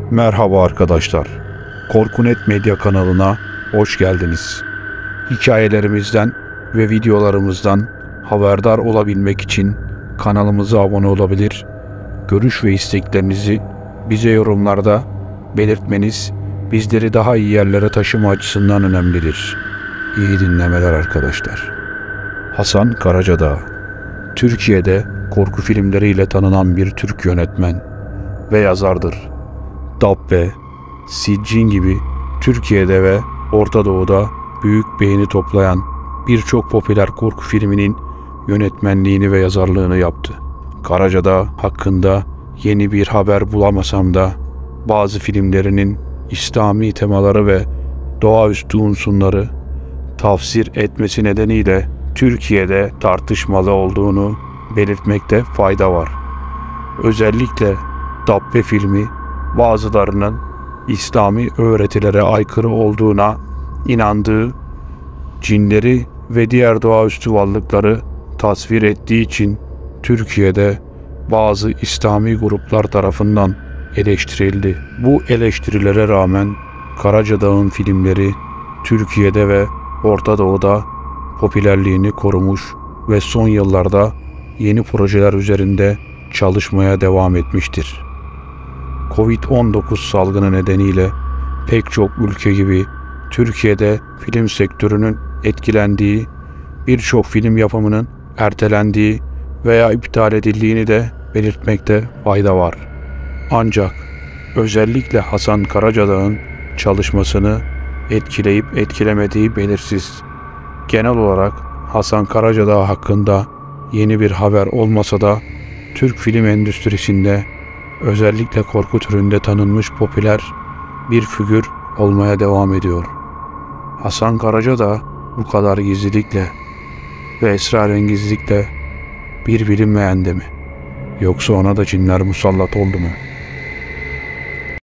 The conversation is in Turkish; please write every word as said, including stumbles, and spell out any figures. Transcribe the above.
Merhaba arkadaşlar. Korkunet Medya kanalına hoş geldiniz. Hikayelerimizden ve videolarımızdan haberdar olabilmek için kanalımıza abone olabilir, görüş ve isteklerinizi bize yorumlarda belirtmeniz bizleri daha iyi yerlere taşıma açısından önemlidir. İyi dinlemeler arkadaşlar. Hasan Karacadağ, Türkiye'de korku filmleriyle tanınan bir Türk yönetmen ve yazardır. Dabbe, Siccin gibi Türkiye'de ve Orta Doğu'da büyük beğeni toplayan birçok popüler korku filminin yönetmenliğini ve yazarlığını yaptı. Karacadağ hakkında yeni bir haber bulamasam da bazı filmlerinin İslami temaları ve doğaüstü unsurları tafsir etmesi nedeniyle Türkiye'de tartışmalı olduğunu belirtmekte fayda var. Özellikle Dabbe filmi bazılarının İslami öğretilere aykırı olduğuna inandığı cinleri ve diğer doğaüstü varlıkları tasvir ettiği için Türkiye'de bazı İslami gruplar tarafından eleştirildi. Bu eleştirilere rağmen Karacadağ'ın filmleri Türkiye'de ve Orta Doğu'da popülerliğini korumuş ve son yıllarda yeni projeler üzerinde çalışmaya devam etmiştir. kovid on dokuz salgını nedeniyle pek çok ülke gibi Türkiye'de film sektörünün etkilendiği, birçok film yapımının ertelendiği veya iptal edildiğini de belirtmekte fayda var. Ancak özellikle Hasan Karacadağ'ın çalışmasını etkileyip etkilemediği belirsiz. Genel olarak Hasan Karacadağ hakkında yeni bir haber olmasa da Türk film endüstrisinde özellikle korku türünde tanınmış popüler bir figür olmaya devam ediyor. Hasan Karacadağ bu kadar gizlilikle ve esrarengizlikle bir bilinmeyen de mi? Yoksa ona da cinler musallat oldu mu?